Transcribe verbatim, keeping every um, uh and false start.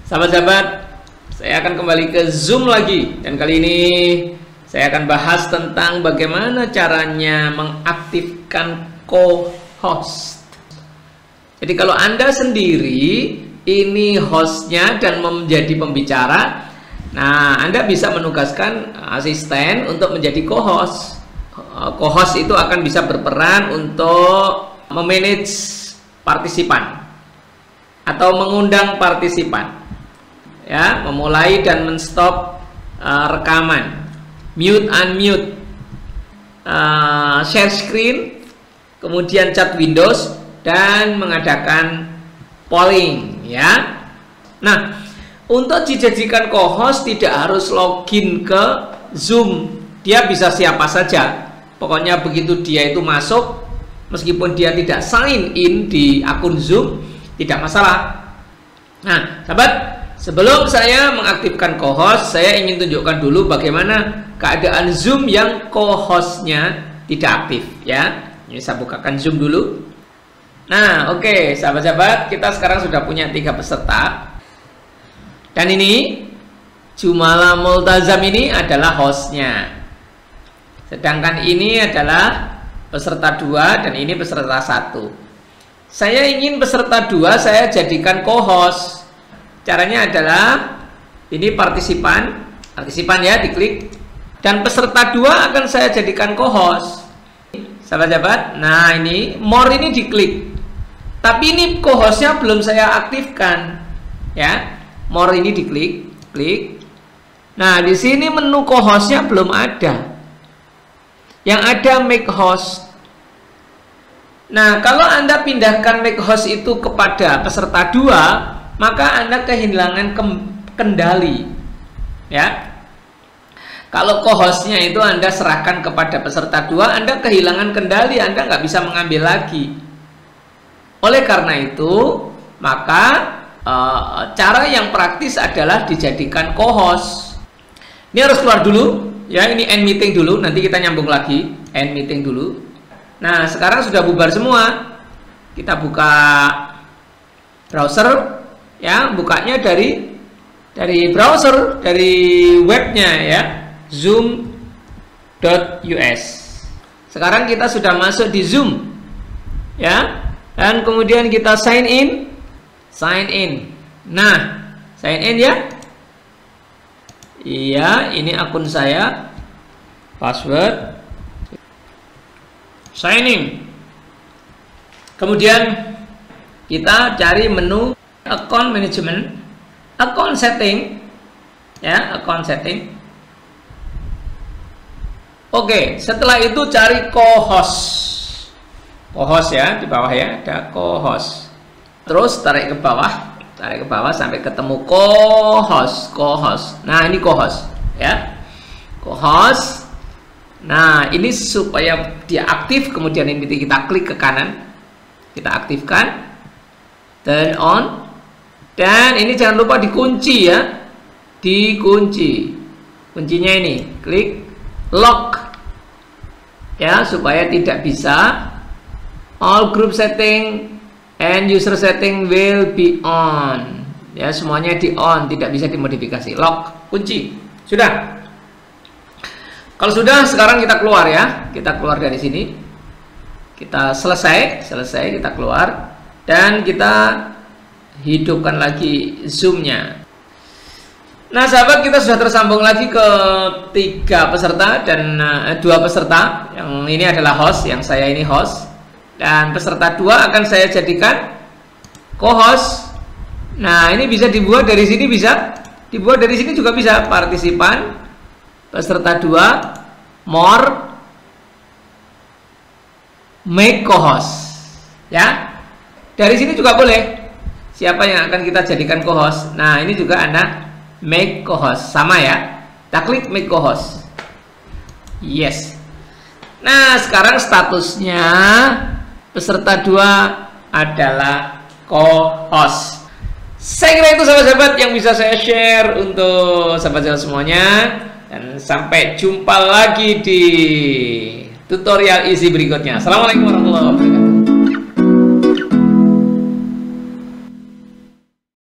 Sahabat-sahabat, saya akan kembali ke Zoom lagi, dan kali ini saya akan bahas tentang bagaimana caranya mengaktifkan co-host. Jadi kalau Anda sendiri ini hostnya dan menjadi pembicara, nah Anda bisa menugaskan asisten untuk menjadi co-host. Co-host itu akan bisa berperan untuk memanage partisipan atau mengundang partisipan, ya, memulai dan menstop uh, rekaman, mute unmute, uh, share screen, kemudian chat Windows, dan mengadakan polling, ya. Nah, untuk dijadikan co-host tidak harus login ke Zoom, dia bisa siapa saja. Pokoknya begitu dia itu masuk, meskipun dia tidak sign in di akun Zoom, tidak masalah. Nah, sahabat, sebelum saya mengaktifkan co-host, saya ingin tunjukkan dulu bagaimana keadaan Zoom yang co-hostnya tidak aktif, ya. Ini saya bukakan Zoom dulu. Nah, oke, okay, sahabat-sahabat, kita sekarang sudah punya tiga peserta. Dan ini Jumala Multazam ini adalah hostnya. Sedangkan ini adalah peserta dua dan ini peserta satu. Saya ingin peserta dua saya jadikan co-host. Caranya adalah ini partisipan, partisipan ya, diklik, dan peserta dua akan saya jadikan co-host. Sahabat-sahabat, nah ini more ini diklik. Tapi ini co-hostnya belum saya aktifkan, ya. More ini diklik, klik. Nah, di sini menu co-hostnya belum ada. Yang ada make host. Nah, kalau Anda pindahkan make host itu kepada peserta dua, maka Anda kehilangan kendali, ya. Kalau co-hostnya itu Anda serahkan kepada peserta dua, Anda kehilangan kendali, Anda nggak bisa mengambil lagi. Oleh karena itu, maka e, cara yang praktis adalah dijadikan co-host. Ini harus keluar dulu, ya. Ini end meeting dulu, nanti kita nyambung lagi. End meeting dulu. Nah, sekarang sudah bubar semua. Kita buka browser, ya. Bukanya dari dari browser, dari webnya, ya, zoom dot u s. Sekarang kita sudah masuk di Zoom, ya. Dan kemudian kita sign in, sign in. Nah, sign in ya. Iya, ini akun saya. Password. Sign in. Kemudian kita cari menu account management, account setting, ya, account setting. Oke, setelah itu cari co-host. Co-host ya, di bawah ya, ada co-host. Terus tarik ke bawah, tarik ke bawah sampai ketemu co-host, co-host. Nah, ini co-host, ya. Co-host. Nah, ini supaya dia aktif, kemudian ini kita klik ke kanan. Kita aktifkan. Turn on. Dan ini jangan lupa dikunci ya. Dikunci. Kuncinya ini, klik lock. Ya, supaya tidak bisa. All group setting and user setting will be on. Ya, semuanya di on, tidak bisa dimodifikasi. Lock, kunci. Sudah. Kalau sudah, sekarang kita keluar ya. Kita keluar dari sini. Kita selesai, selesai kita keluar dan kita hidupkan lagi Zoom-nya. Nah, sahabat, kita sudah tersambung lagi ke tiga peserta dan uh, dua peserta. Yang ini adalah host, yang saya ini host. Dan peserta dua akan saya jadikan co-host. Nah, ini bisa dibuat dari sini, bisa dibuat dari sini juga bisa. Partisipan, peserta dua, more, make co-host, ya. Dari sini juga boleh. Siapa yang akan kita jadikan co-host? Nah, ini juga Anda make co-host, sama ya. Kita klik make co-host. Yes. Nah, sekarang statusnya peserta dua adalah co-host. Saya kira itu sahabat-sahabat yang bisa saya share untuk sahabat-sahabat semuanya. Dan sampai jumpa lagi di tutorial isi berikutnya. Assalamualaikum warahmatullahi wabarakatuh.